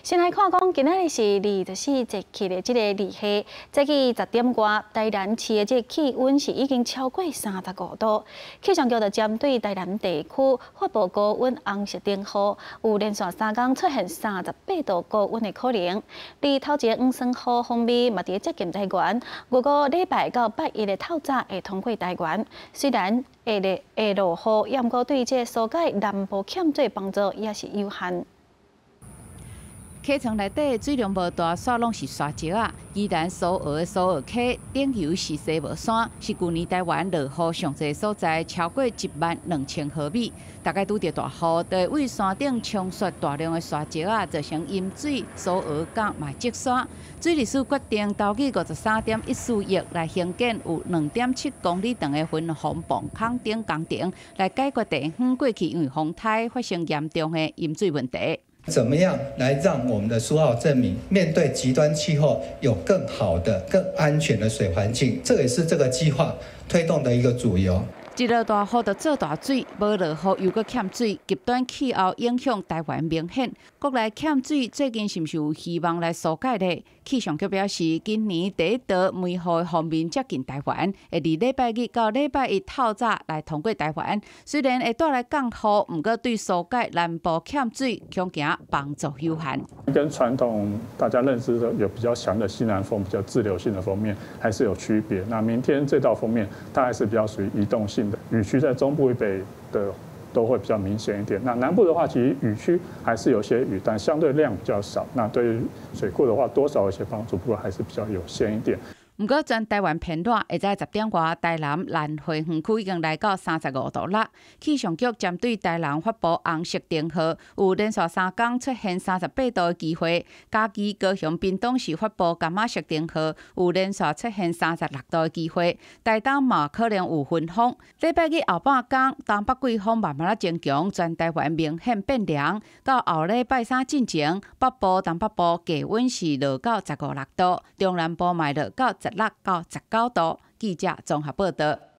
先来看讲，今仔日是24节气的这个日系，早起10点外，台南市的这个气温是已经超过35度。气象局就针对台南地区发布高温红色灯号，有连续3天出现38度高温的可能。而头一个黄酸雨方面，嘛伫接近台湾，如果礼拜到8日的透早会通过台湾，虽然会落雨，不过对这疏解南部欠水帮助也是有限。 溪床内底水量无大，煞拢是沙石啊。宜兰苏澳的苏澳溪顶游是西无山，是去年台湾落雨上济所在，超过12000毫米。大概拄着大雨，就会为山顶冲刷大量的沙石啊，造成淹水。苏澳港嘛积沙，水利署决定投资53.14亿来兴建有2.7公里长的分洪泵坑顶工程，来解决地方过去因为风台发生严重的淹水问题。 怎么样来让我们的苏澳镇民面对极端气候有更好的、更安全的水环境？这也是这个计划推动的一个主由。 一落大雨就做大水，无落雨又搁欠水，极端气候影响台湾明显。国内欠水最近是毋是有希望来疏解呢？气象局表示，今年第一道梅雨的锋面接近台湾，会伫礼拜日到礼拜一透早来通过台湾。虽然会带来降雨，毋过对疏解南部欠水恐惊帮助有限。 跟传统大家认知的有比较强的西南风、比较自流性的锋面还是有区别。那明天这道锋面，它还是比较属于移动性的。 雨区在中部以北的都会比较明显一点。那南部的话，其实雨区还是有些雨，但相对量比较少。那对于水库的话，多少有些帮助，不过还是比较有限一点。 不过，全台湾偏热，会在10点外，台南兰花园区已经来到35度了。气象局针对台南发布红色灯号，有连续3天出现38度的机会。嘉义、高雄、屏东市发布柑仔色灯号，有连续出现36度的机会。台东嘛可能有分风。礼拜日后半天，东北季风慢慢啊增强，全台湾明显变凉。到后礼拜三进前，北部、东北部低温是落到15、6度，中南部嘛落到16到19度。记者综合报道。